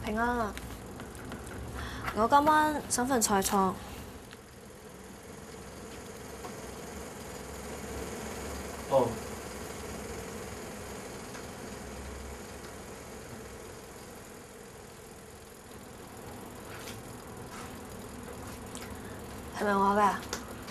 平安啊！我今晚想份菜床。 哦。 係咪我㗎？ 啊？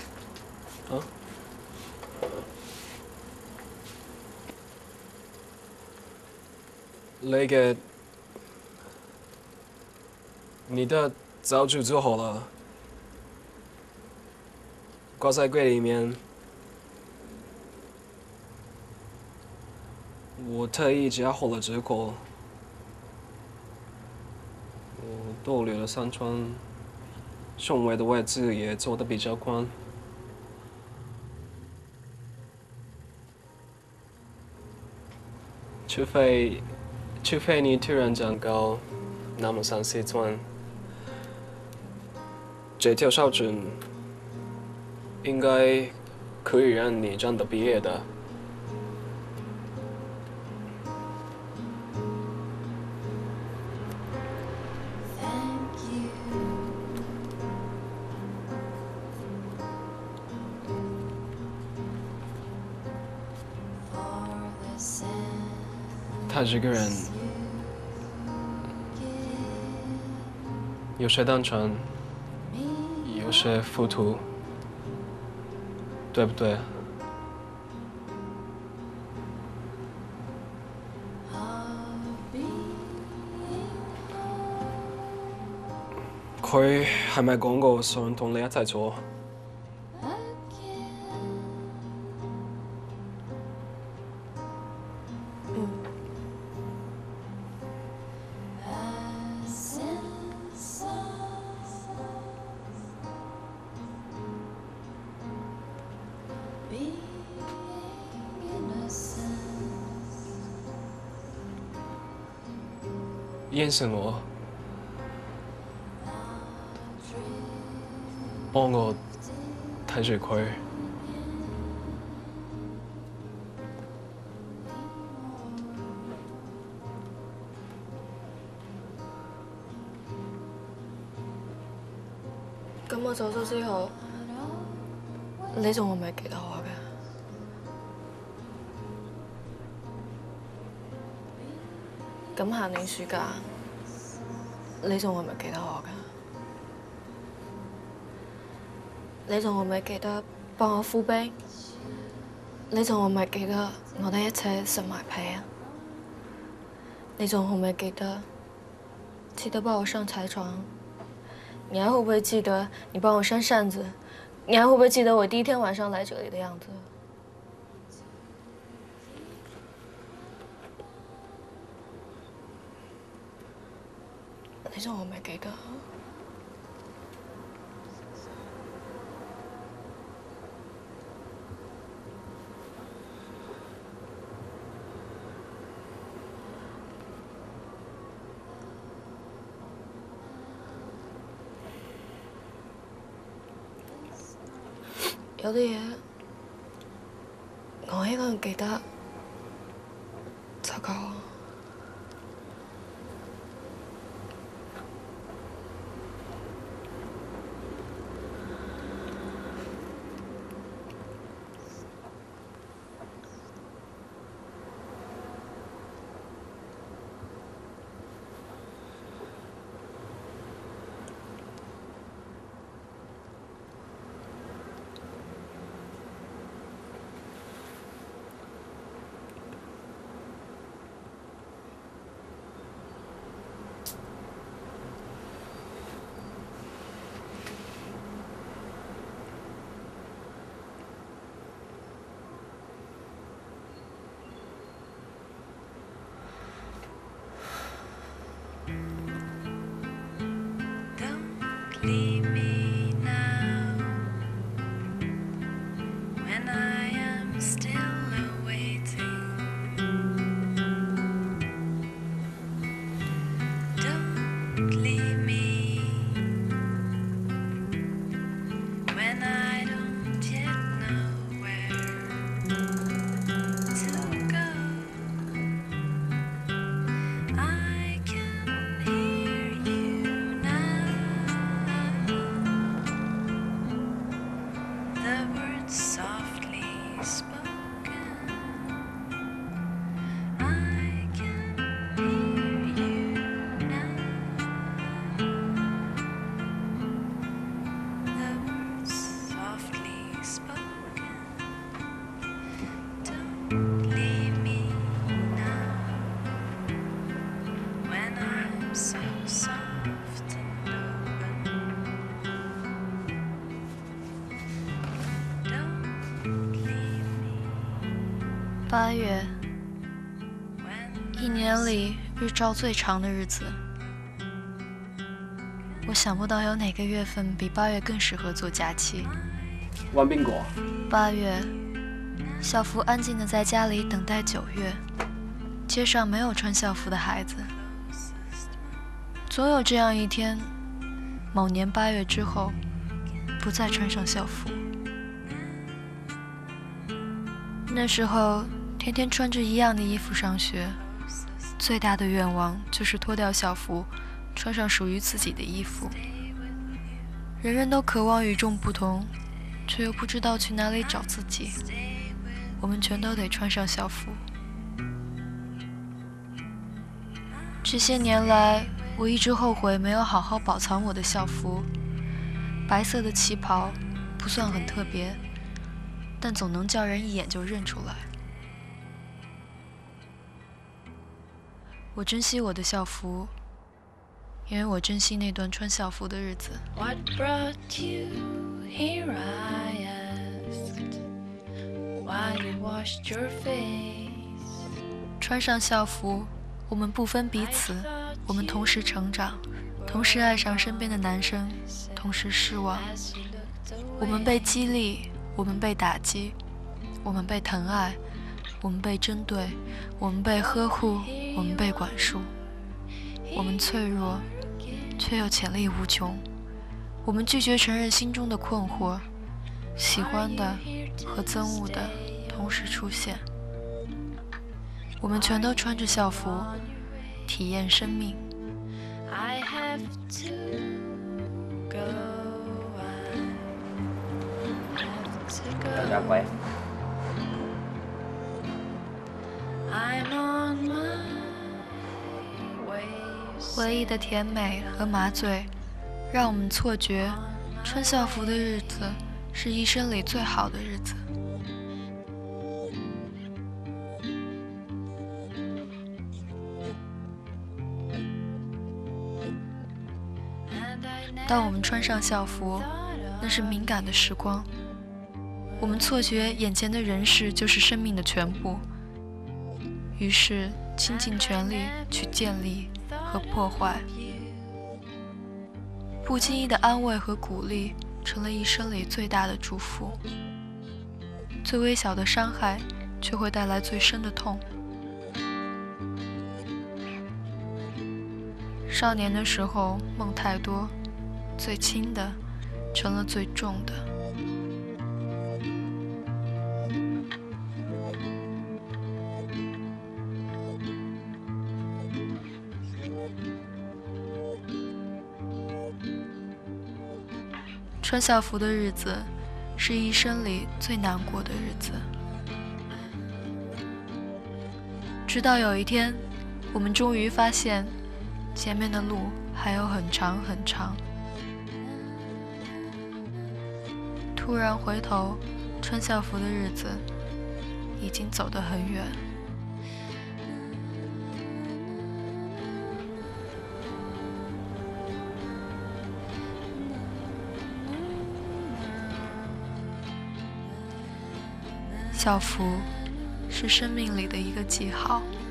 你的早就做好了，挂在柜里面。我特意加好了折扣，我多留了3寸，胸围的位置也做得比较宽。除非你突然长高，那么3、4寸，这条小裙应该可以让你长得毕业的。他这个人有些单纯，有些糊涂，对不对？佢係咪講過想同你一齊做？應承我，幫我睇住佢。 咁我走咗之後，你仲會唔會記得我嘅？咁下年暑假，你仲會唔會記得我㗎？你仲會唔會記得幫我敷冰？你仲會唔會記得我哋一齊食埋被啊？你仲會唔會記得幫我上彩床？你還會不會記得你幫我扇扇子？你還會不會記得我第一天晚上來這裡的樣子？你仲會唔會記得？有啲嘢我一個人記得就夠。 Leave me now when I am still awaiting. Don't leave me when I don't yet know where to go. I can hear 8月，一年里日照最长的日子。我想不到有哪个月份比8月更适合做假期。 玩冰果。 8月，校服安静地在家里等待9月，街上没有穿校服的孩子。总有这样一天，某年8月之后，不再穿上校服。那时候，天天穿着一样的衣服上学，最大的愿望就是脱掉校服，穿上属于自己的衣服。人人都渴望与众不同，却又不知道去哪里找自己。我们全都得穿上校服。这些年来，我一直后悔没有好好保藏我的校服。白色的旗袍不算很特别，但总能叫人一眼就认出来。我珍惜我的校服，因为我珍惜那段穿校服的日子。What brought you here? I asked. Why you washed your face? 穿上校服，我们不分彼此，我们同时成长，同时爱上身边的男生，同时失望。我们被激励，我们被打击，我们被疼爱，我们被针对，我们被呵护，我们被管束。我们脆弱，却又潜力无穷。我们拒绝承认心中的困惑，喜欢的和憎恶的同时出现。我们全都穿着校服，体验生命。I have to go. Dạ khỏe. I'm on my way. 回忆的甜美和麻醉，让我们错觉，穿校服的日子是一生里最好的日子。当我们穿上校服，那是敏感的时光。我们错觉眼前的人事就是生命的全部，于是倾尽全力去建立和破坏。不经意的安慰和鼓励，成了一生里最大的祝福。最微小的伤害，却会带来最深的痛。少年的时候梦太多，最轻的成了最重的。穿校服的日子，是一生里最难过的日子。直到有一天，我们终于发现，前面的路还有很长很长。突然回头，穿校服的日子已经走得很远。校服是生命里的一个记号。